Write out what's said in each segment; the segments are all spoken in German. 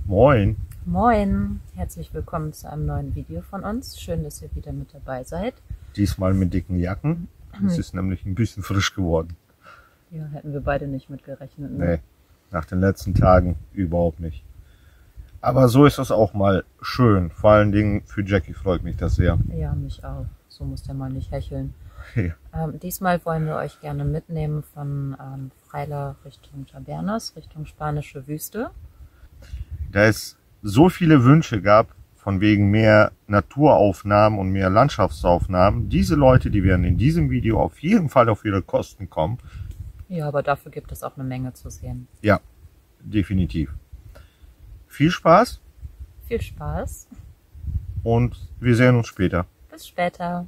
Moin. Moin, herzlich willkommen zu einem neuen Video von uns. Schön, dass ihr wieder mit dabei seid. Diesmal mit dicken Jacken. Es ist nämlich ein bisschen frisch geworden. Ja, hätten wir beide nicht mit gerechnet. Ne? Nee, nach den letzten Tagen überhaupt nicht. Aber so ist das auch mal schön. Vor allen Dingen für Jackie freut mich das sehr. Ja, mich auch. So muss der mal nicht hecheln. Ja. Diesmal wollen wir euch gerne mitnehmen von Freiler Richtung Tabernas, Richtung Spanische Wüste. Da es so viele Wünsche gab, von wegen mehr Naturaufnahmen und mehr Landschaftsaufnahmen, diese Leute, die werden in diesem Video auf jeden Fall auf ihre Kosten kommen. Ja, aber dafür gibt es auch eine Menge zu sehen. Ja, definitiv. Viel Spaß Viel Spaß. und wir sehen uns später. Bis später.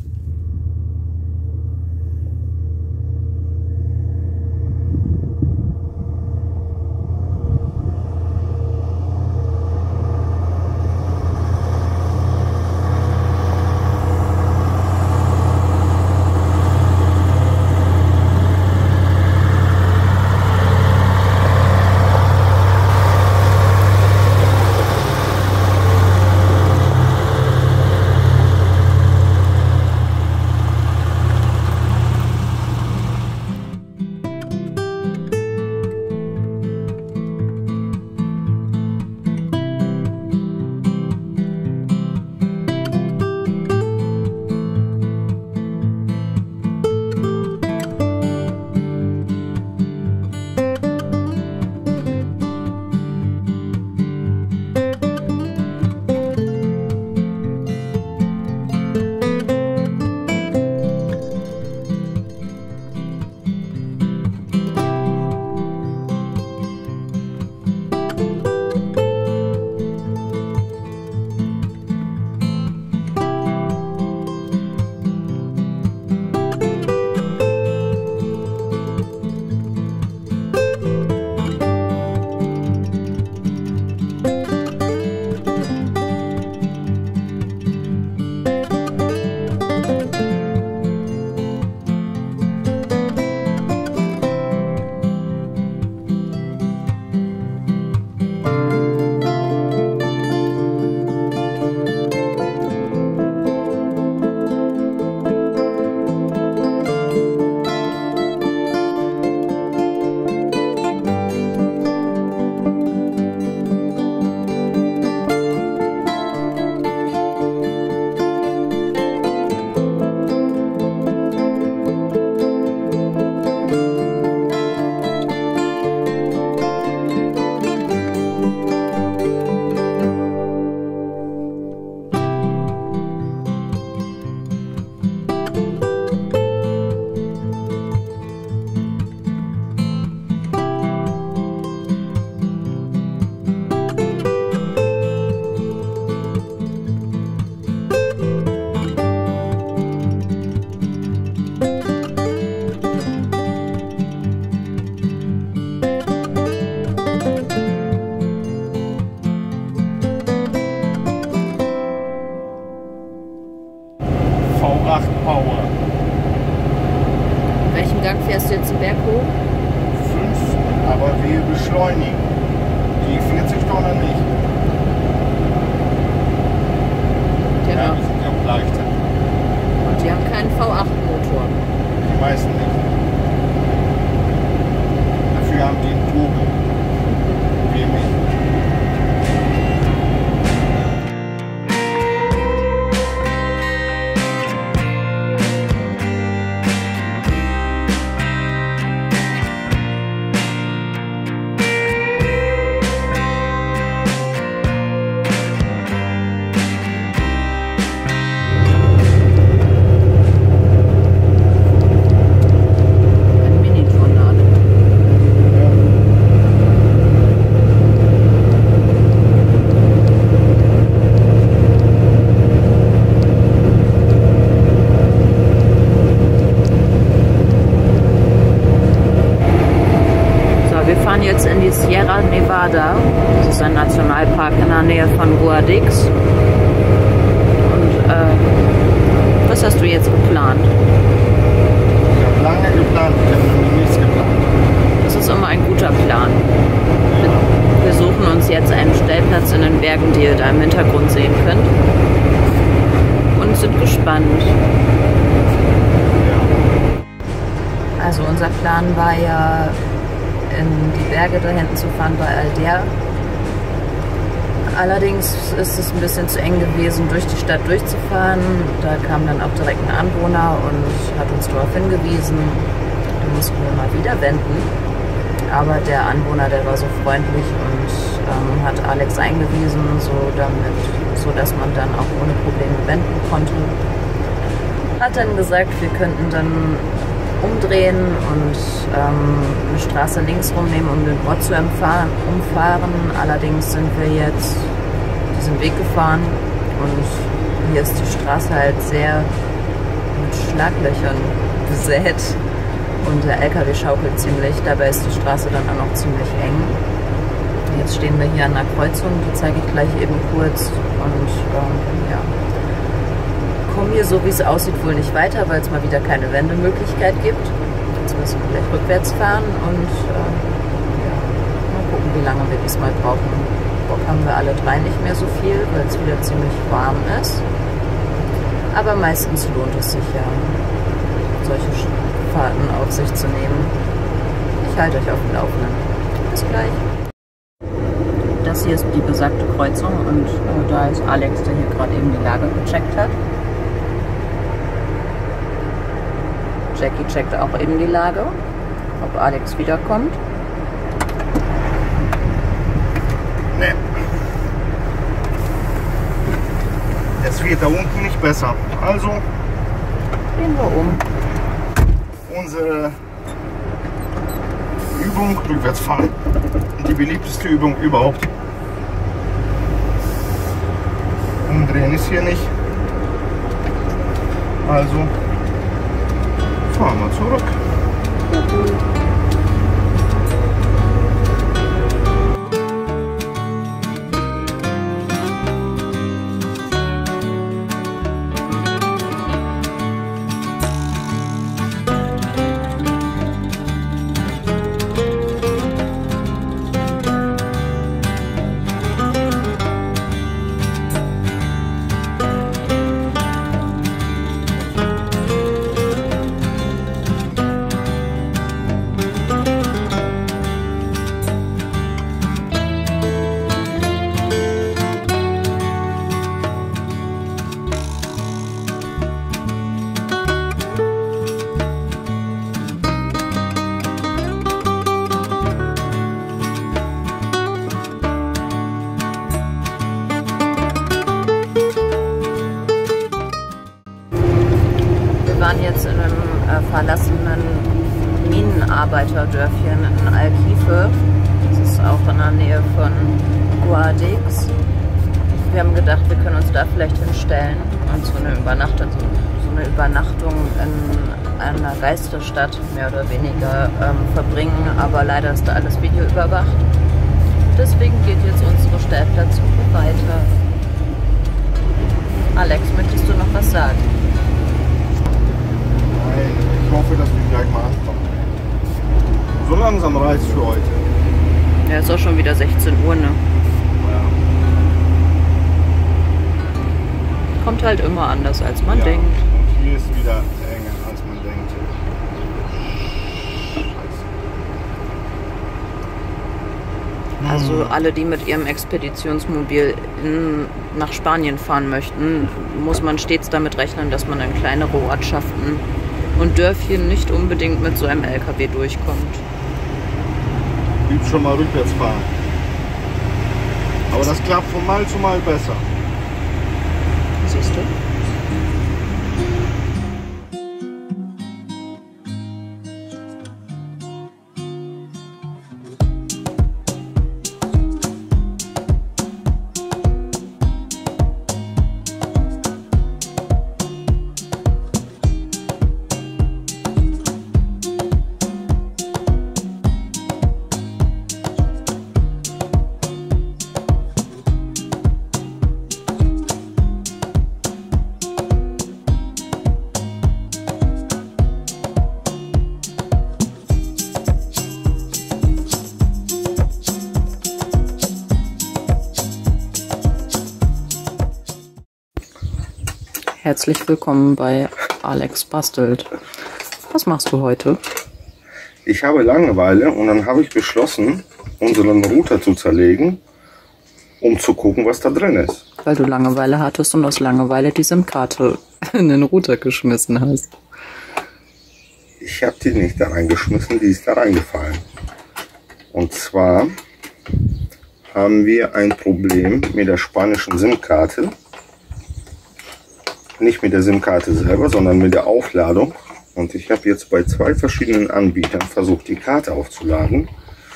V8 Power. Welchen Gang fährst du jetzt den Berg hoch? 5, aber wir beschleunigen. Die 40 Tonnen nicht. Genau. Ja, die sind ja auch leichter. Und die haben keinen V8-Motor. Die meisten nicht. Dafür haben die einen Turbo. Wir nicht. Ein Mini-Tornado. So, wir fahren jetzt in die Sierra Nevada. Das ist ein Nationalpark in der Nähe von Guadix. Und was hast du jetzt geplant? Ich habe lange geplant, ich habe nämlich nichts geplant. Das ist immer ein guter Plan. Wir suchen uns jetzt einen Stellplatz Bergen, die ihr da im Hintergrund sehen könnt. Und sind gespannt. Also unser Plan war ja, in die Berge da hinten zu fahren bei Alder. Allerdings ist es ein bisschen zu eng gewesen, durch die Stadt durchzufahren. Da kam dann auch direkt ein Anwohner und hat uns darauf hingewiesen. Da mussten wir mal wieder wenden. Aber der Anwohner, der war so freundlich und hat Alex eingewiesen, so dass man dann auch ohne Probleme wenden konnte. Hat dann gesagt, wir könnten dann umdrehen und eine Straße links rumnehmen, um den Ort zu umfahren. Allerdings sind wir jetzt diesen Weg gefahren und hier ist die Straße halt sehr mit Schlaglöchern besät und der LKW schaukelt ziemlich. Dabei ist die Straße dann auch noch ziemlich eng. Jetzt stehen wir hier an einer Kreuzung, die zeige ich gleich eben kurz und ja. Kommen hier, so wie es aussieht, wohl nicht weiter, weil es mal wieder keine Wendemöglichkeit gibt. Jetzt müssen wir gleich rückwärts fahren und ja, mal gucken, wie lange wir diesmal brauchen. Bock haben wir alle drei nicht mehr so viel, weil es wieder ziemlich warm ist. Aber meistens lohnt es sich ja, solche Fahrten auf sich zu nehmen. Ich halte euch auf dem Laufenden. Bis gleich. Das hier ist die besagte Kreuzung und da ist Alex, der hier gerade eben die Lage gecheckt hat. Jackie checkt auch eben die Lage, ob Alex wiederkommt. Nee. Es wird da unten nicht besser. Also Drehen wir um. Unsere Übung rückwärts fahren. Die beliebteste Übung überhaupt. Umdrehen ist hier nicht. Also fahren wir zurück. Jetzt in einem verlassenen Minenarbeiterdörfchen in Alquife. Das ist auch in der Nähe von Guadix. Wir haben gedacht, wir können uns da vielleicht hinstellen und so eine Übernachtung in einer Geisterstadt mehr oder weniger verbringen. Aber leider ist da alles videoüberwacht. Deswegen geht jetzt unsere Stellplatzsuche weiter. Alex, möchtest du noch was sagen? Ich hoffe, dass wir gleich mal ankommen. So langsam reicht's für heute. Ja, ist auch schon wieder 16 Uhr, ne? Ja. Kommt halt immer anders, als man Ja. denkt. Und hier ist wieder enger, als man denkt. Scheiße. Also alle, die mit ihrem Expeditionsmobil nach Spanien fahren möchten, muss man stets damit rechnen, dass man in kleinere Ortschaften und Dörfchen nicht unbedingt mit so einem LKW durchkommt. Lieb schon mal rückwärts fahren. Aber das klappt von Mal zu Mal besser. Siehst du? Herzlich willkommen bei Alex Bastelt. Was machst du heute? Ich habe Langeweile und dann habe ich beschlossen, unseren Router zu zerlegen, um zu gucken, was da drin ist. Weil du Langeweile hattest und aus Langeweile die SIM-Karte in den Router geschmissen hast. Ich habe die nicht da reingeschmissen, die ist da reingefallen. Und zwar haben wir ein Problem mit der spanischen SIM-Karte. Nicht mit der SIM-Karte selber, sondern mit der Aufladung. Und ich habe jetzt bei 2 verschiedenen Anbietern versucht, die Karte aufzuladen.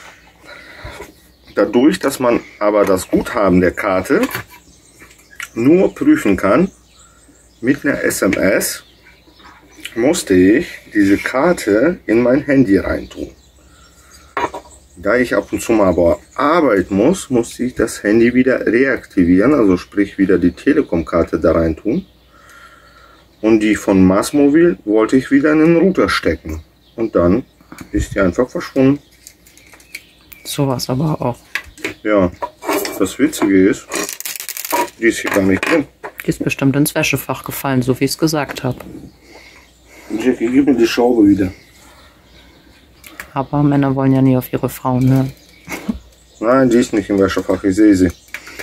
Dadurch, dass man aber das Guthaben der Karte nur prüfen kann mit einer SMS, musste ich diese Karte in mein Handy reintun. Da ich ab und zu mal aber arbeiten muss, musste ich das Handy wieder reaktivieren, also sprich wieder die Telekom-Karte da reintun. Und die von Massmobil wollte ich wieder in den Router stecken. Und dann ist die einfach verschwunden. So was aber auch. Ja, das Witzige ist, die ist hier gar nicht drin. Die ist bestimmt ins Wäschefach gefallen, so wie ich es gesagt habe. Jackie, gib mir die Schraube wieder. Aber Männer wollen ja nie auf ihre Frauen hören. Nein, die ist nicht im Wäschefach, ich sehe sie.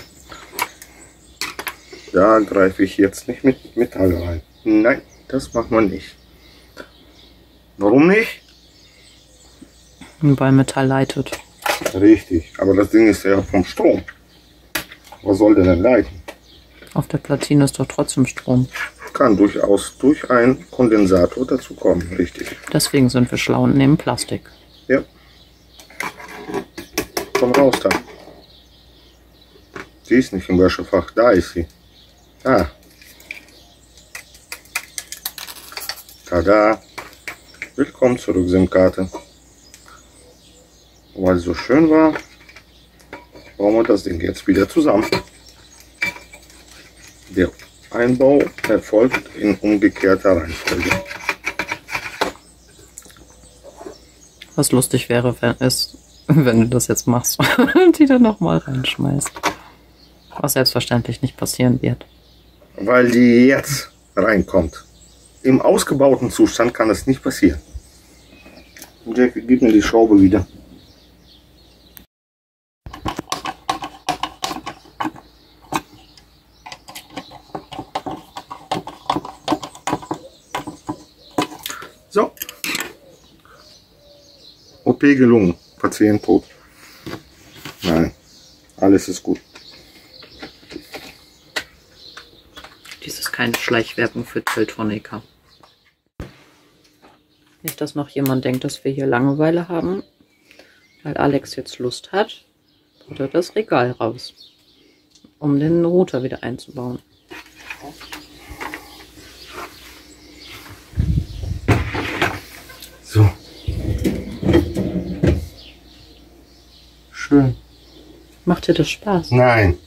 Da greife ich jetzt nicht mit Metall rein. Nein, das macht man nicht. Warum nicht? Weil Metall leitet. Richtig, aber das Ding ist ja vom Strom. Was soll der denn leiten? Auf der Platine ist doch trotzdem Strom. Kann durchaus durch einen Kondensator dazu kommen, richtig. Deswegen sind wir schlau und nehmen Plastik. Ja. Komm raus da. Sie ist nicht im Wäschefach, da ist sie. Ah. Tada. Willkommen zurück, SIM-Karte. Weil es so schön war, bauen wir das Ding jetzt wieder zusammen. Der Einbau erfolgt in umgekehrter Reihenfolge. Was lustig wäre, wenn du das jetzt machst und die dann nochmal reinschmeißt. Was selbstverständlich nicht passieren wird. Weil die jetzt reinkommt. Im ausgebauten Zustand kann das nicht passieren. Jack, gib mir die Schraube wieder. So. OP gelungen. Patient tot. Nein. Alles ist gut. Dies ist keine Schleichwerbung für Teltonika. Nicht, dass noch jemand denkt, dass wir hier Langeweile haben. Weil Alex jetzt Lust hat, holt er das Regal raus, um den Router wieder einzubauen. So. Schön. Macht dir das Spaß? Nein.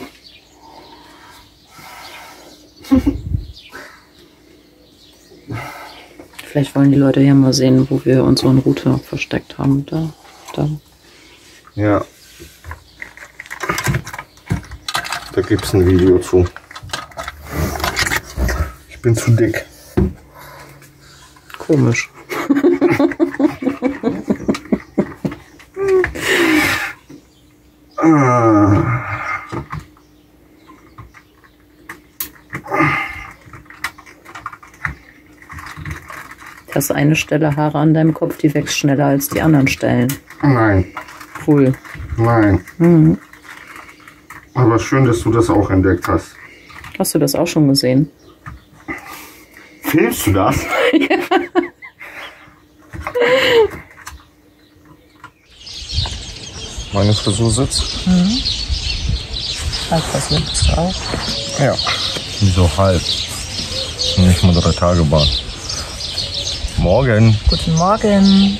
Vielleicht wollen die Leute ja mal sehen, wo wir unseren Router versteckt haben. Da. Ja. Da gibt es ein Video zu. Ich bin zu dick. Komisch. Das eine Stelle Haare an deinem Kopf, die wächst schneller als die anderen Stellen. Nein. Cool. Nein. Mhm. Aber schön, dass du das auch entdeckt hast. Hast du das auch schon gesehen? Filmst du das? Ja. Meine Frisur sitzt. Mhm. Halb passiert es auch. Ja. Wieso halb? Nicht mal 3 Tage Bahn. Morgen. Guten Morgen.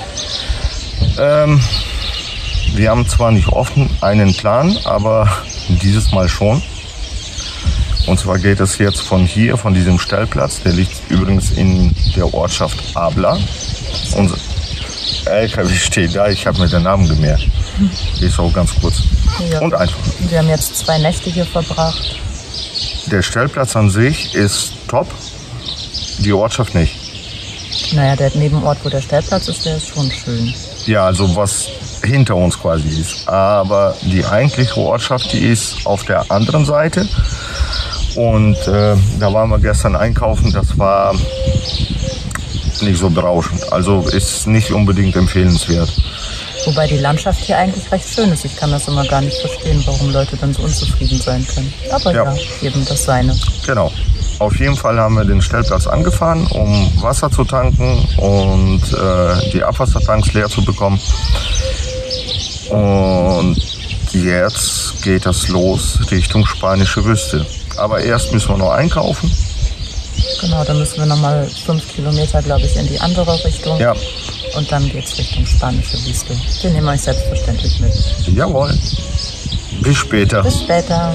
Wir haben zwar nicht offen einen Plan, aber dieses Mal schon. Und zwar geht es jetzt von hier, von diesem Stellplatz, der liegt übrigens in der Ortschaft Abla. Unser LKW steht da, ich habe mir den Namen gemerkt. Ist auch ganz kurz. Ja. Und einfach. Wir haben jetzt 2 Nächte hier verbracht. der Stellplatz an sich ist top, die Ortschaft nicht. Naja, der Nebenort, wo der Stellplatz ist, der ist schon schön. Ja, also was hinter uns quasi ist. Aber die eigentliche Ortschaft, die ist auf der anderen Seite. Und da waren wir gestern einkaufen, das war nicht so berauschend. Also ist nicht unbedingt empfehlenswert. Wobei die Landschaft hier eigentlich recht schön ist. Ich kann das immer gar nicht verstehen, warum Leute dann so unzufrieden sein können. Aber ja, eben das Seine. Genau. Auf jeden Fall haben wir den Stellplatz angefahren, um Wasser zu tanken und die Abwassertanks leer zu bekommen. Und jetzt geht das los Richtung Spanische Wüste. Aber erst müssen wir noch einkaufen. Genau, dann müssen wir nochmal 5 Kilometer, glaube ich, in die andere Richtung. Ja. Und dann geht es Richtung Spanische Wüste. Wir nehmen euch selbstverständlich mit. Jawohl. Bis später. Bis später.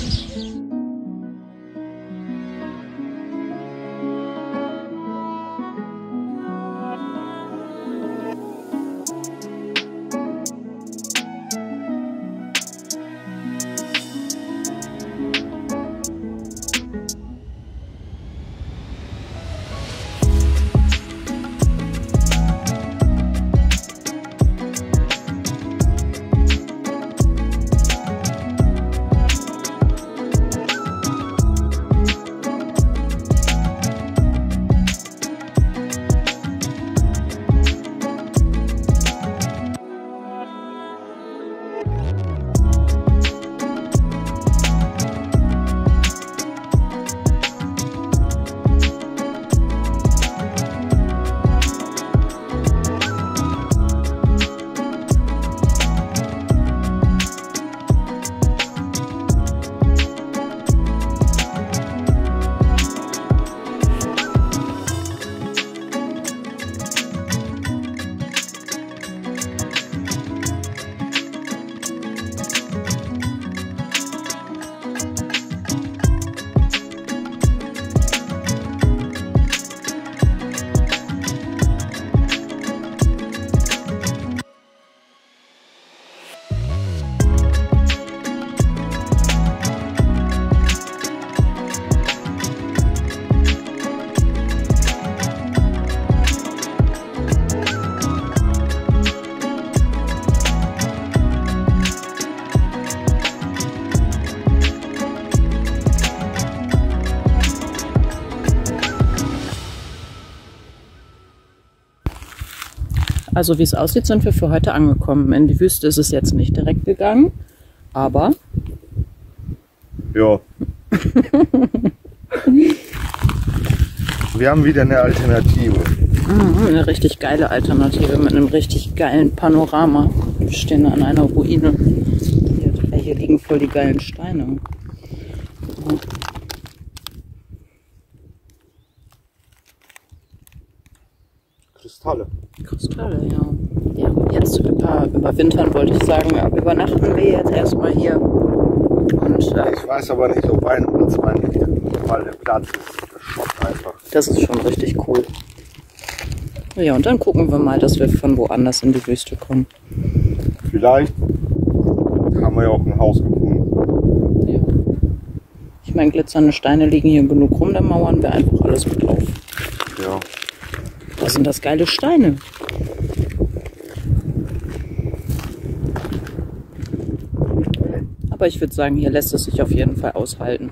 Also wie es aussieht, sind wir für heute angekommen. In die Wüste ist es jetzt nicht direkt gegangen, aber... Ja. Wir haben wieder eine Alternative. Eine richtig geile Alternative mit einem richtig geilen Panorama. Wir stehen an einer Ruine. Hier liegen voll die geilen Steine. Kristalle. Kristalle, ja. Ja, jetzt überwintern wollte ich sagen, übernachten wir jetzt erstmal hier. Und, ich weiß aber nicht, ob 1 oder 2 Nächte, weil der Platz ist schockt einfach. Das ist schon richtig cool. Ja, und dann gucken wir mal, dass wir von woanders in die Wüste kommen. Vielleicht haben wir ja auch ein Haus gefunden. Ja. Ich meine, glitzernde Steine liegen hier genug rum, dann mauern wir einfach alles mit auf. Ja. Was sind das geile Steine? Aber ich würde sagen, hier lässt es sich auf jeden Fall aushalten.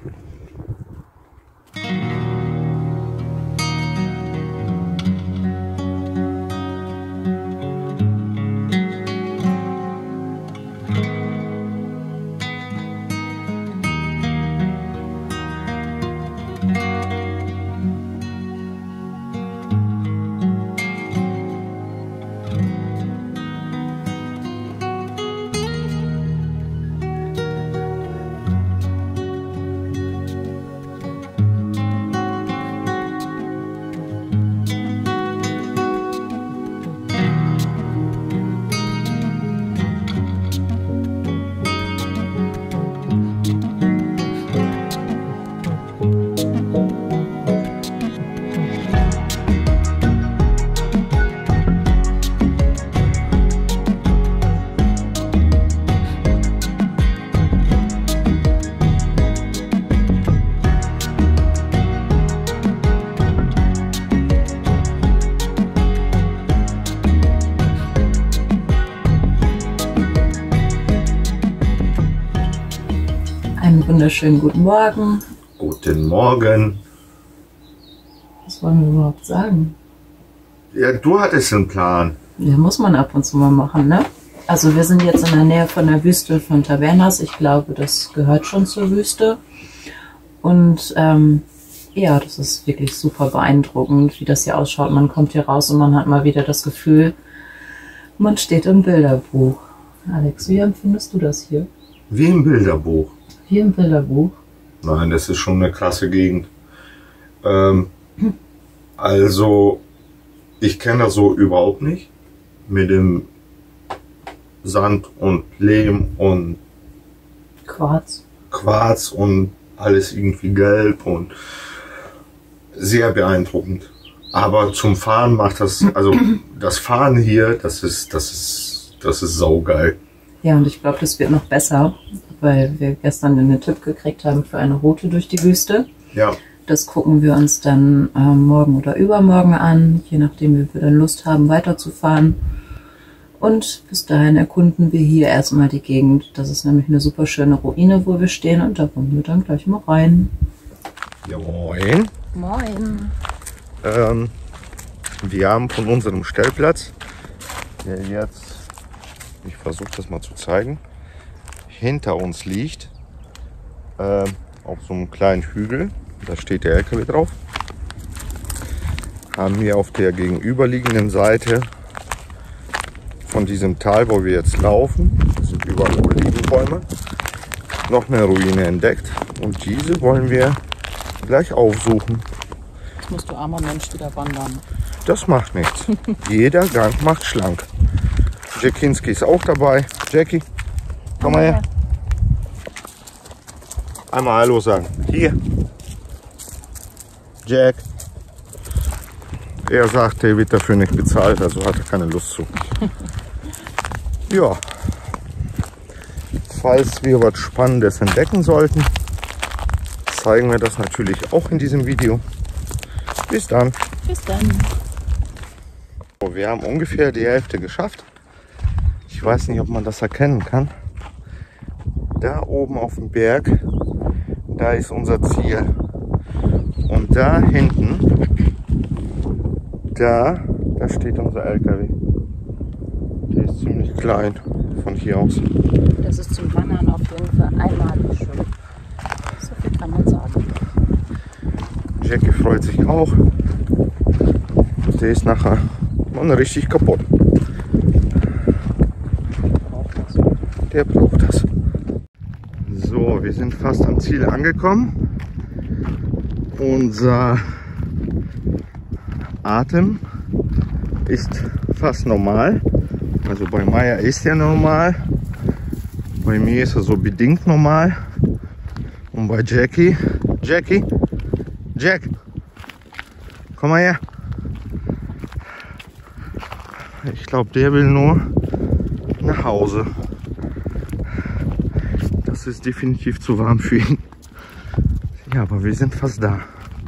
Einen wunderschönen guten Morgen. Guten Morgen. Was wollen wir überhaupt sagen? Ja, du hattest einen Plan. Ja, muss man ab und zu mal machen, ne? Also wir sind jetzt in der Nähe von der Wüste von Tabernas. Ich glaube, das gehört schon zur Wüste. Und ja, das ist wirklich super beeindruckend, wie das hier ausschaut. Man kommt hier raus und man hat mal wieder das Gefühl, man steht im Bilderbuch. Alex, wie empfindest du das hier? Wie im Bilderbuch. Wie im Bilderbuch? Nein, das ist schon eine krasse Gegend. Also, ich kenne das so überhaupt nicht. Mit dem Sand und Lehm und Quarz und alles irgendwie gelb und sehr beeindruckend. Aber zum Fahren macht das, also das Fahren hier, das ist saugeil. Ja, und ich glaube, das wird noch besser, weil wir gestern einen Tipp gekriegt haben für eine Route durch die Wüste. Ja. Das gucken wir uns dann morgen oder übermorgen an, je nachdem, wie wir dann Lust haben, weiterzufahren. Und bis dahin erkunden wir hier erstmal die Gegend. Das ist nämlich eine super schöne Ruine, wo wir stehen, und da wollen wir dann gleich mal rein. Ja, moin. Moin. Wir haben von unserem Stellplatz, der jetzt, ich versuche das mal zu zeigen, hinter uns liegt, auf so einem kleinen Hügel, da steht der LKW drauf, haben wir auf der gegenüberliegenden Seite von diesem Tal, wo wir jetzt laufen, das sind überall Olivenbäume, noch eine Ruine entdeckt, und diese wollen wir gleich aufsuchen. Jetzt musst du, armer Mensch, wieder wandern. Das macht nichts. Jeder Gang macht schlank. Jackinski ist auch dabei. Jackie, komm mal her. Einmal Hallo sagen. Hier. Jack. Er sagt, er wird dafür nicht bezahlt, also hat er keine Lust zu. Ja. Falls wir was Spannendes entdecken sollten, zeigen wir das natürlich auch in diesem Video. Bis dann. Bis dann. Wir haben ungefähr die Hälfte geschafft. Ich weiß nicht, ob man das erkennen kann. Da oben auf dem Berg, da ist unser Ziel. Und da hinten, da steht unser LKW. Der ist ziemlich klein von hier aus. Das ist zum Wandern auf jeden Fall einmalig schön. So viel kann man sagen. Jackie freut sich auch. Der ist nachher richtig kaputt. Der braucht das. So, wir sind fast am Ziel angekommen. Unser Atem ist fast normal. Also bei Maya ist er normal. Bei mir ist er so bedingt normal. Und bei Jackie, Jack, komm mal her. Ich glaube, der will nur nach Hause. Das ist definitiv zu warm für ihn. Ja, aber wir sind fast da.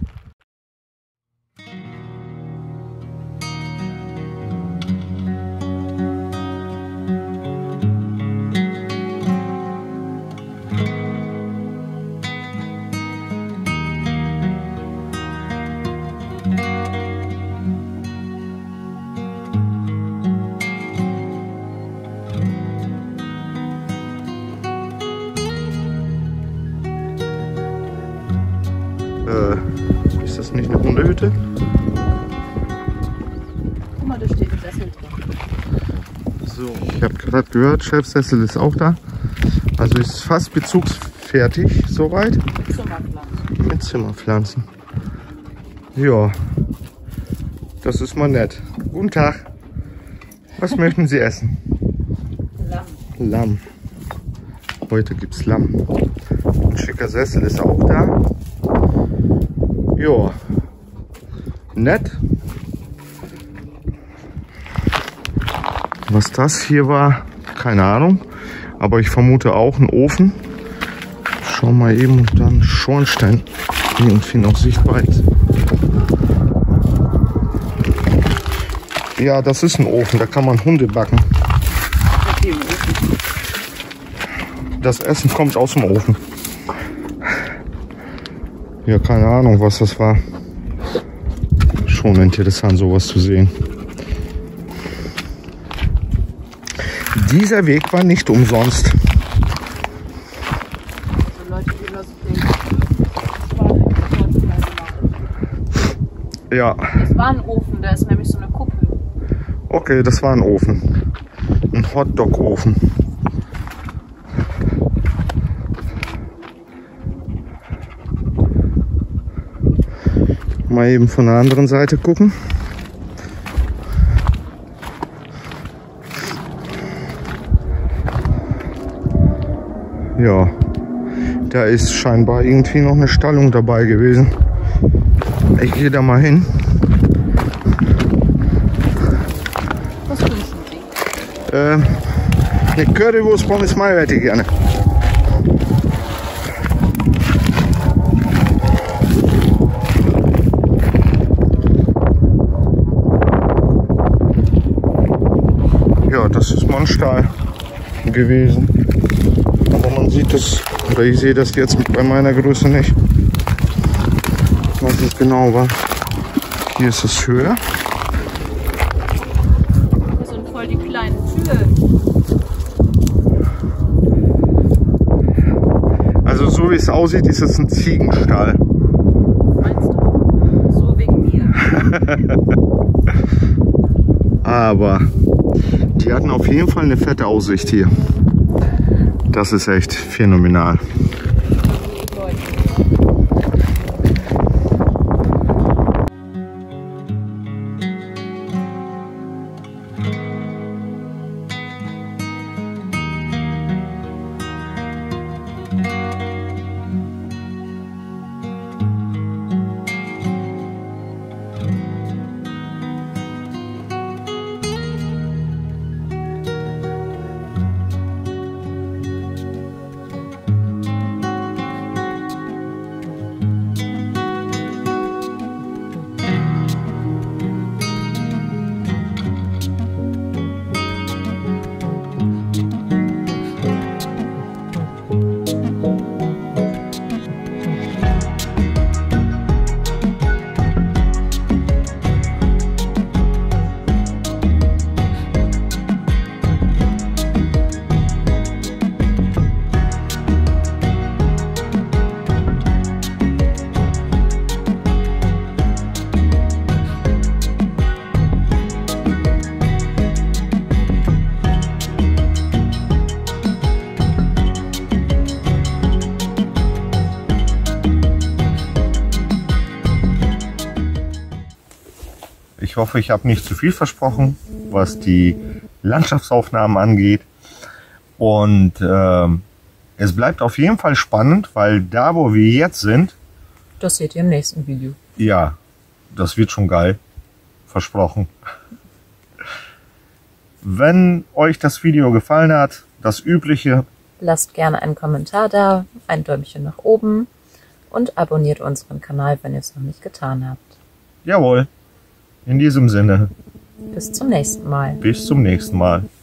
Ist das nicht eine Hundehütte? Guck mal, da steht ein Sessel drin. So, ich habe gerade gehört, Chefsessel ist auch da. Also ist fast bezugsfertig soweit. Zimmerpflanzen. Mit Zimmerpflanzen. Ja, das ist mal nett. Guten Tag. Was möchten Sie essen? Lamm. Lamm. Heute gibt's Lamm. Ein schicker Sessel ist auch da. Ja, nett. Was das hier war, keine Ahnung. Aber ich vermute auch ein Ofen. Schau mal eben, und dann Schornstein irgendwie noch sichtbar ist. Ja, das ist ein Ofen, da kann man Hunde backen. Das Essen kommt aus dem Ofen. Ja, keine Ahnung, was das war. Schon interessant, sowas zu sehen. Dieser Weg war nicht umsonst. Ja. Das war ein Ofen, da ist nämlich so eine Kuppel. Okay, das war ein Ofen. Ein Hotdog-Ofen. Mal eben von der anderen Seite gucken. Ja, da ist scheinbar irgendwie noch eine Stallung dabei gewesen. Ich gehe da mal hin. Was wünschen Sie? Eine Currywurst Pommes Mayo hätte ich gerne. Ja, das ist Mannstahl gewesen. Aber man sieht es, oder ich sehe das jetzt bei meiner Größe nicht. Was es genau war. Hier ist es höher. Das sind voll die kleinen Türen. Also so wie es aussieht, ist es ein Ziegenstall. Meinst du? So wegen mir. Aber die hatten auf jeden Fall eine fette Aussicht hier. Das ist echt phänomenal. Ich hoffe, ich habe nicht zu viel versprochen, was die Landschaftsaufnahmen angeht. Und es bleibt auf jeden Fall spannend, weil da, wo wir jetzt sind... Das seht ihr im nächsten Video. Ja, das wird schon geil. Versprochen. Wenn euch das Video gefallen hat, das Übliche... Lasst gerne einen Kommentar da, ein Däumchen nach oben und abonniert unseren Kanal, wenn ihr es noch nicht getan habt. Jawohl. In diesem Sinne. Bis zum nächsten Mal. Bis zum nächsten Mal.